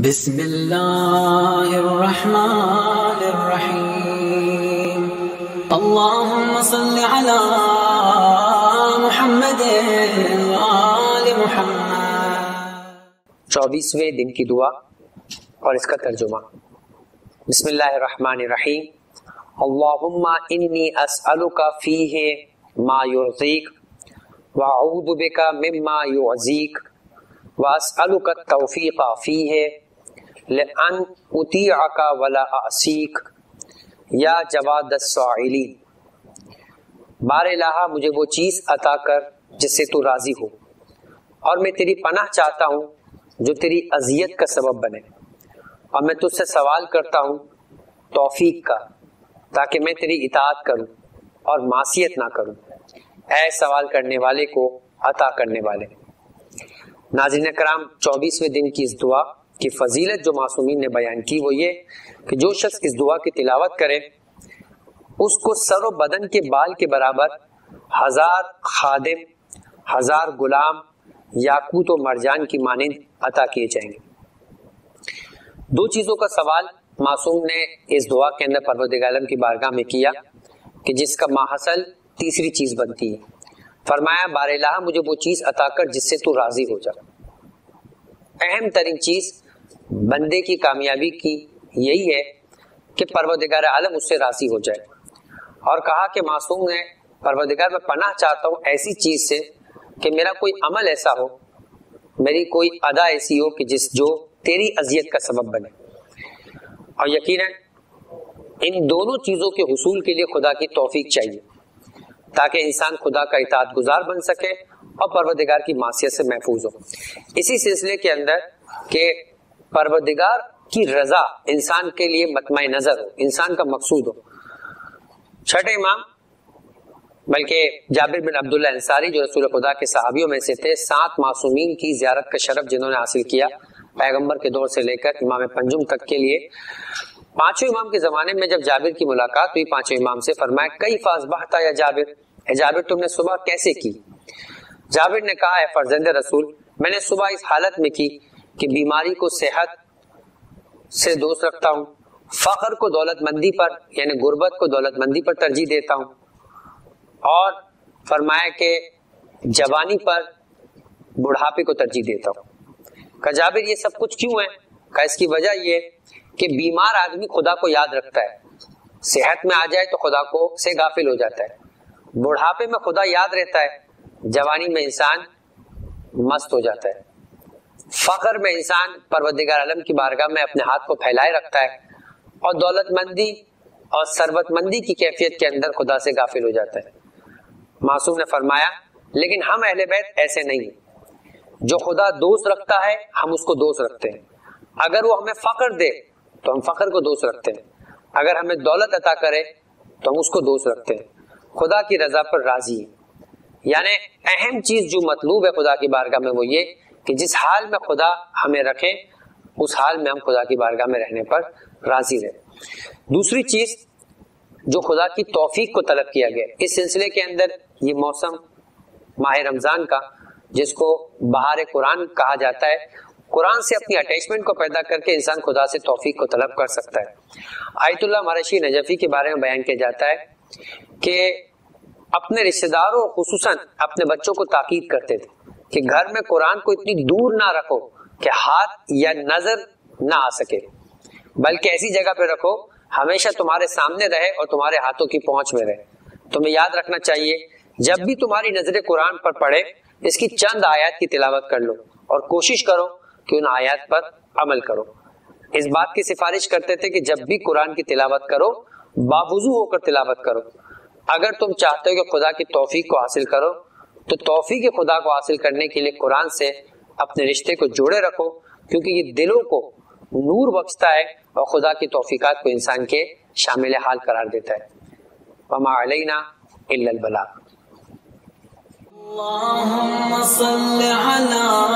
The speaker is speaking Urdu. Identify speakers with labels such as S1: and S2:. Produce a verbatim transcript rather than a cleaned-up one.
S1: بسم اللہ الرحمن الرحیم اللہم صل علی محمد وآل محمد۔
S2: چوبیسویں دن کی دعا اور اس کا ترجمہ۔ بسم اللہ الرحمن الرحیم اللہم انی اسألک فیہ ما یرضیک واعوذ بک مما یعزیک واسألک التوفیق فیہ لأن اطیعک ولا اعصیک یا جواد السائلین۔ بار الہ مجھے وہ چیز عطا کر جس سے تو راضی ہو، اور میں تیری پناہ چاہتا ہوں جو تیری اذیت کا سبب بنے، اور میں تجھ سے سوال کرتا ہوں توفیق کا تاکہ میں تیری اطاعت کروں اور معصیت نہ کروں، اے سوال کرنے والے کو عطا کرنے والے۔ ناظرین کرام، چوبیسویں دن کی اس دعا کی فضیلت جو معصومین نے بیان کی وہ یہ کہ جو شخص اس دعا کی تلاوت کرے اس کو سر و بدن کے بال کے برابر ہزار خادم، ہزار غلام یاقوت و مرجان کی مانند عطا کیے جائیں گے۔ دو چیزوں کا سوال معصوم نے اس دعا کے اندر پروردگار عالم کی بارگاہ میں کیا کہ جس کا ماحصل تیسری چیز بنتی ہے۔ فرمایا بار الہ مجھے وہ چیز عطا کر جس سے تو راضی ہو جا۔ اہم ترین چیز بندے کی کامیابی کی یہی ہے کہ پروردگار عالم اس سے راضی ہو جائے، اور کہا کہ معصوم نے پروردگار میں پناہ چاہتا ہوں ایسی چیز سے کہ میرا کوئی عمل ایسا ہو، میری کوئی ادا ایسی ہو کہ جس جو تیری اذیت کا سبب بنے۔ اور یقیناً ان دونوں چیزوں کے حصول کے لیے خدا کی توفیق چاہیے تاکہ انسان خدا کا اطاعت گزار بن سکے اور پروردگار کی معصیت سے محفوظ ہو۔ اسی سلسلے کے اندر کہ پروردگار کی رضا انسان کے لیے مطمع نظر ہو، انسان کا مقصود ہو۔ چھٹے امام بلکہ جابر بن عبداللہ انصاری جو رسول خدا کے صحابیوں میں سے تھے، سات معصومین کی زیارت کا شرف جنہوں نے حاصل کیا پیغمبر کے دور سے لے کر امام پنجم تک کے لیے، پانچویں امام کے زمانے میں جب جابر کی ملاقات ہوئی پانچویں امام سے، فرمایا کئی فاصبحت یا جابر، اے جابر تم نے صبح کیسے کی؟ جابر نے کہا اے فرزند رسول میں نے صبح اس حالت میں کی کہ بیماری کو صحت سے دوست رکھتا ہوں، فقر کو دولت مندی پر یعنی غربت کو دولت مندی پر ترجیح دیتا ہوں، اور فرمایا کہ جوانی پر بڑھاپے کو ترجیح دیتا ہوں۔ کہ جابر یہ سب کچھ کیوں ہے؟ کہ اس کی وجہ یہ کہ بیمار آدمی خدا کو یاد رکھتا ہے، صحت میں آ جائے تو خدا کو سے غافل ہو جاتا ہے، بڑھاپے میں خدا یاد رہتا ہے، جوانی میں انسان مست ہو جاتا ہے، فقر میں انسان پروردگار عالم کی بارگاہ میں اپنے ہاتھ کو پھیلائے رکھتا ہے، اور دولت مندی اور ثروت مندی کی کیفیت کے اندر خدا سے غافل ہو جاتا ہے۔ معصوم نے فرمایا لیکن ہم اہل بیت ایسے نہیں ہیں، جو خدا دوست رکھتا ہے ہم اس کو دوست رکھتے ہیں، اگر وہ ہمیں فقر دے تو ہم فقر کو دوست رکھتے ہیں، اگر ہمیں دولت عطا کرے تو ہم اس کو دوست رکھتے ہیں، خدا کی رضا پر راضی ہیں۔ یعنی اہم چیز جو مطلوب ہے خدا کی بارگاہ میں وہ یہ کہ جس حال میں خدا ہمیں رکھے اس حال میں ہم خدا کی بارگاہ میں رہنے پر راضی رہے۔ دوسری چیز جو خدا کی توفیق کو طلب کیا گیا اس سلسلے کے اندر، یہ موسم ماہ رمضان کا جس کو بہار قرآن کہا جاتا ہے، قرآن سے اپنی اٹیچمنٹ کو پیدا کر کے انسان خدا سے توفیق کو طلب کر سکتا ہے۔ آیت اللہ مرشی نجفی کے بارے میں بیان کیا جاتا ہے کہ اپنے رشتہ داروں خصوصاً اپنے بچوں کو تاکید کرتے تھے کہ گھر میں قرآن کو اتنی دور نہ رکھو کہ ہاتھ یا نظر نہ آ سکے، بلکہ ایسی جگہ پہ رکھو ہمیشہ تمہارے سامنے رہے اور تمہارے ہاتھوں کی پہنچ میں رہے۔ تمہیں یاد رکھنا چاہیے جب بھی تمہاری نظر قرآن پر پڑے اس کی چند آیات کی تلاوت کر لو اور کوشش کرو کہ ان آیات پر عمل کرو۔ اس بات کی سفارش کرتے تھے کہ جب بھی قرآن کی تلاوت کرو باوضو ہو کر تلاوت کرو۔ اگر تم چاہتے ہو کہ خدا کی توفیق کو حاصل کرو تو توفیق خدا کو حاصل کرنے کے لیے قرآن سے اپنے رشتے کو جوڑے رکھو، کیونکہ یہ دلوں کو نور بخشتا ہے اور خدا کی توفیقات کو انسان کے شامل حال قرار دیتا ہے۔ وما علینا الا البلاغ۔
S1: اللہم صل علی